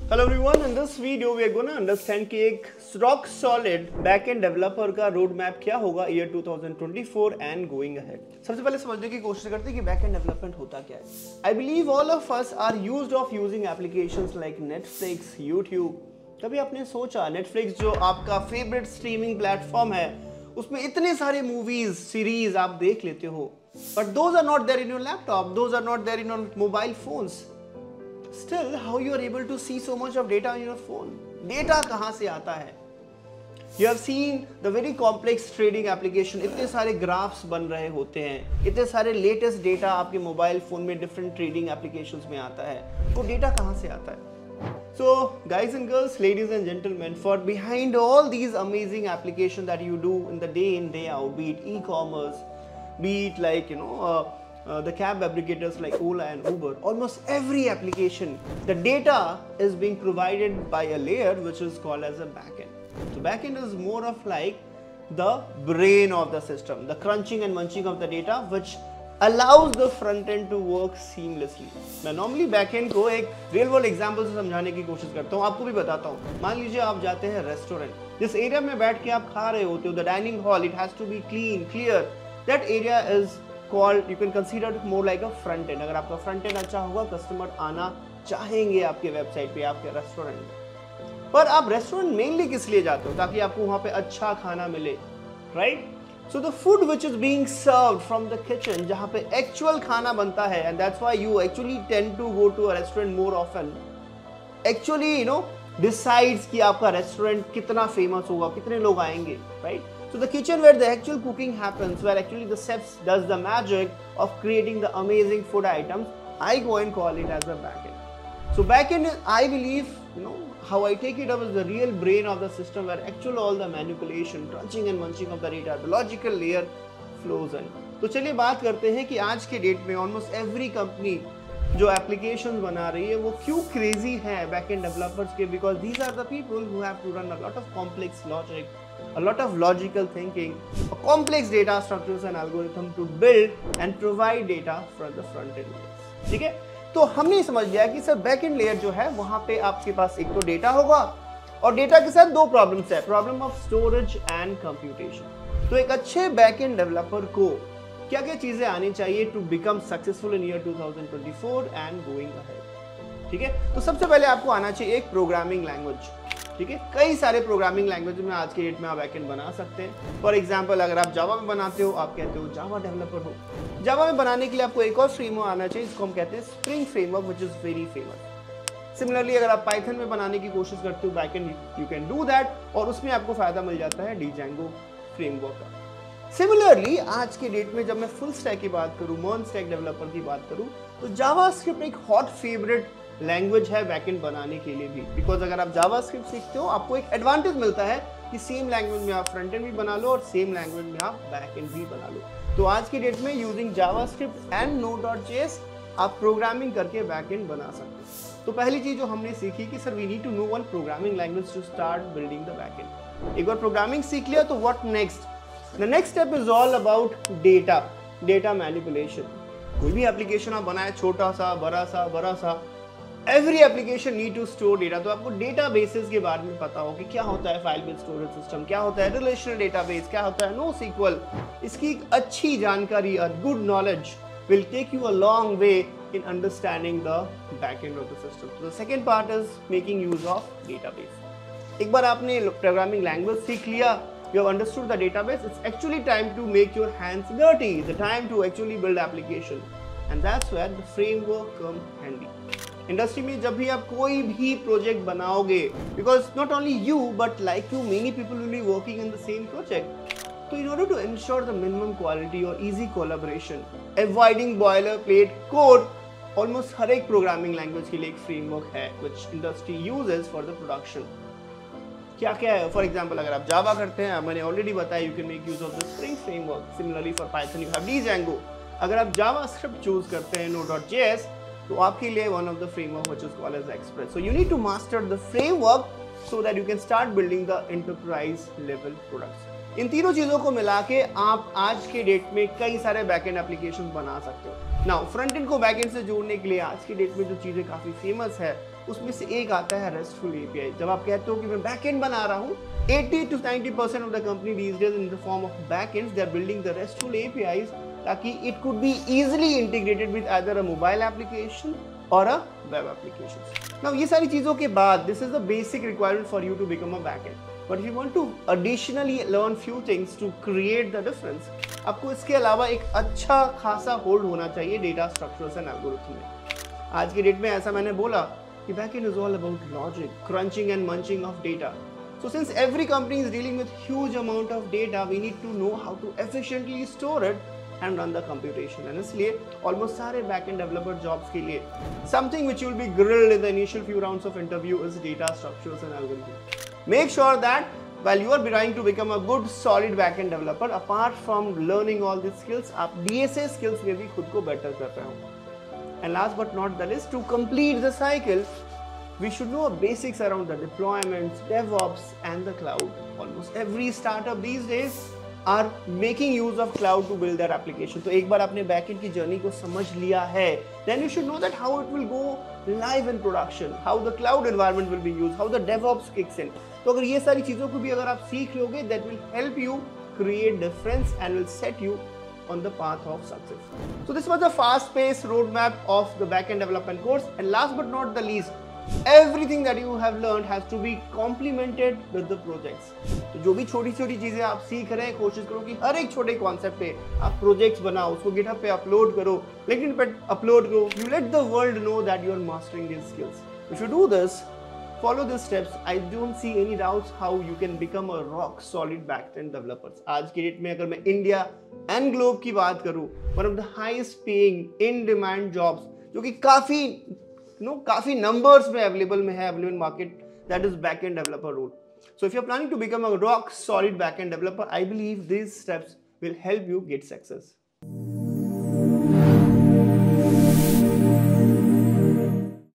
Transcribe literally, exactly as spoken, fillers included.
Hello everyone, in this video we are going to understand कि एक rock solid backend developer का road map क्या होगा year two thousand twenty-four and going ahead. सबसे पहले समझने की कोशिश करते हैं कि backend development होता क्या है. I believe all of us are used of using applications like Netflix, YouTube. कभी आपने सोचा Netflix जो आपका favorite streaming platform है, उसमें इतने सारे movies, series आप देख लेते हो, but those are not there in your laptop, those are not there in your mobile phones. Still, how you are able to see so much of data on your phone? Data कहाँ से आता है? You have seen the very complex trading application. इतने सारे graphs बन रहे होते हैं, इतने सारे latest data आपके mobile phone में different trading applications में आता है. वो data कहाँ से आता है? So, guys and girls, ladies and gentlemen, for behind all these amazing applications that you do in the day in day out, be it e-commerce, be it like you know. Uh, Uh, the cab aggregators like Ola and Uber, almost every application, the data is being provided by a layer which is called as a backend. So backend is more of like the brain of the system, the crunching and munching of the data which allows the front end to work seamlessly. मैं normally backend को एक real world example से समझाने की कोशिश करता हूँ, आपको भी बताता हूँ. मान लीजिए आप जाते हैं रेस्टोरेंट, जिस एरिया में बैठ के आप खा रहे होते हो, the dining hall, it has to be clean, clear. That area is called, you can consider it more like a front end. अगर आपका फ्रंट एंड अच्छा होगा, कस्टमर आना चाहेंगे आपके वेबसाइट पे, आपके रेस्टोरेंट में. पर आप रेस्टोरेंट मेनली किस लिए जाते हो? ताकि आपको वहां पे अच्छा खाना मिले, right? So the food which is being served from the kitchen, जहां पे एक्चुअल खाना बनता है, and that's why you actually tend to go to a restaurant more often, actually you know decides कि आपका रेस्टोरेंट कितना फेमस होगा, कितने लोग आएंगे, right? So the kitchen where the actual cooking happens, where actually the chefs does the magic of creating the amazing food items, I go and call it as a backend. So backend is, I believe, you know, how I take it up is the real brain of the system where actual all the manipulation, crunching and munching of the data, the logical layer flows in. तो चलिए बात करते हैं कि आज के date में almost every company जो applications बना रही है वो क्यों crazy है backend developers के, because these are the people who have to run a lot of complex logic, a lot of logical thinking, a complex data structures and algorithm to build and provide data from the front end layers. ठीक है, तो हमने समझ लिया कि sir back and layer जो है वहां पे आपके पास एक तो डेटा होगा और डेटा के साथ दो प्रॉब्लम्स है, problem of storage and computation. तो एक अच्छे बैक एंड डेवलपर को क्या क्या चीजें आनी चाहिए to become successful in year two thousand twenty-four and going ahead? ठीक है, तो सबसे पहले आपको आना चाहिए एक प्रोग्रामिंग लैंग्वेज. ठीक है, कई सारे प्रोग्रामिंग लैंग्वेज में आज के डेट में आप बैकएंड बना सकते हैं. फॉर एग्जांपल अगर आप जावा में बनाते हो, आप कहते हो जावा डेवलपर हो. जावा में बनाने के लिए आपको एक और फ्रेमवर्क आना चाहिए, इसको हम कहते हैं Spring framework, which is very famous. Similarly अगर आप पाइथन में बनाने की कोशिश करते हो backend, you can do that, और उसमें आपको फायदा मिल जाता है डीजेंगो फ्रेमवर्क का. सिमिलरली आज के डेट में जब मैं फुल स्टैक की बात करूं, मर्न स्टैक डेवलपर की बात करूं, तो जावास्क्रिप्ट एक हॉट फेवरेट लैंग्वेज है बैकएंड बनाने के लिए भी, बिकॉज अगर आप जावास्क्रिप्ट सीखते हो आपको एक एडवांटेज मिलता है कि सेम लैंग्वेज में आप फ्रंट एंड भी बना लो और सेम लैंग्वेज में आप बैकएंड भी बना लो. तो आज की डेट में यूजिंग जावास्क्रिप्ट एंड नोड.जेएस आप प्रोग्रामिंग करके बैकएंड बना सकते हो. तो पहली चीज जो हमने सीखी कि sir we need to know one programming language to start building the backend. एक बार प्रोग्रामिंग सीख लिया तो what next? The next step is all about data, data manipulation. कोई भी एप्लीकेशन आप बनाए, छोटा सा, बड़ा सा, बड़ा सा, every application need to store data. तो आपको डेटा बेसिस के बारे में पता हो कि क्या होता है फाइल बेस्ड स्टोरेज सिस्टम, क्या होता है रिलेशनल डेटाबेस, क्या होता है नो सीक्वल. इसकी एक अच्छी जानकारी, a good knowledge will take you a long way in understanding the backend of the system. The second part is making use of database. एक बार आपने प्रोग्रामिंग लैंग्वेज सीख लिया, you have understood the database, it's actually time to make your hands dirty, the time to actually build application, and that's where the framework come handy. Industry में जब भी आप कोई भी प्रोजेक्ट बनाओगे, because not only you but like you many people will be working in the same project, तो in order to ensure the minimum quality और easy collaboration, avoiding boilerplate code, almost हर एक programming language के लिए एक framework है which industry uses for the production. क्या क्या है? फॉर एग्जाम्पल अगर आप जावा करते हैं, मैंने ऑलरेडी बताया, you can make use of the Spring framework. Similarly for Python you have Django. अगर आप जावास्क्रिप्ट चूज करते हैं, नोड.जेएस, तो आपके लिए one of the framework which is called as Express. So you need to master the framework so that you can start building the enterprise level products. इन तीनों चीजों को मिला के आप आज के डेट में कई सारे बैकएंड एप्लीकेशन बना सकते हो. नाउ फ्रंट एंड को बैकएंड से जोड़ने के लिए आज की डेट में जो चीजें काफी फेमस है उसमें से एक आता है रेस्टफुल एपीआई। जब आप कहते हो कि मैं बैकएंड बना रहा हूँ, eighty to ninety percent of the company these days in the form of backends, they are building the RESTful A P Is ताकि it could be easily integrated with either a mobile application or a web application. Now ये सारी चीजों के बाद this is the basic requirement for you to become a backend. But if you want to additionally learn few things to create the difference, आपको इसके अलावा एक अच्छा खासा होल्ड होना चाहिए डेटा स्ट्रक्चर्स एंड एल्गोरिथम में। आज के डेट में ऐसा मैंने बोला कि backend is all about logic, crunching and munching of data. So since every company is dealing with huge amount of data, we need to know how to efficiently store it and run the computation. And इसलिए almost सारे backend developer jobs के लिए something which you will be grilled in the initial few rounds of interview is data structures and algorithms. Make sure that while you are trying to become a good solid backend developer, apart from learning all these skills, आप D S A skills में भी खुद को better कर रहे हो. And last but not the least, to complete the cycle, we should know basics around the deployments, DevOps and the cloud. Almost every startup these days are making use of cloud to build their application. तो एक बार आपने backend की journey को समझ लिया है, then you should know that how it will go live in production, how the cloud environment will be used, how the DevOps kicks in. तो अगर ये सारी चीजों को भी अगर आप सीख लोगे, that will help you create difference and will set you on the path of success. So this was a fast-paced roadmap of the backend development course. And last but not the least, everything that you have learned has to be complemented with the projects. तो जो भी छोटी छोटी चीजें आप सीख रहे हैं, कोशिश करो कि हर एक छोटे कॉन्सेप्ट पे आप प्रोजेक्ट्स बनाओ, उसको गिटहब पे अपलोड करो, लिंक्डइन पे अपलोड करो. You let the world know that you are mastering these skills. If you do this, follow these steps, I don't see any doubts how you can become a rock solid backend developers. आज की date में अगर मैं India and globe की बात करूं, one of the highest paying in demand jobs जो कि काफी नो no, काफी नंबर्स में अवेलेबल में है available market, that is backend developer role. So if you are planning to become a rock solid backend developer, I believe these steps will help you get success.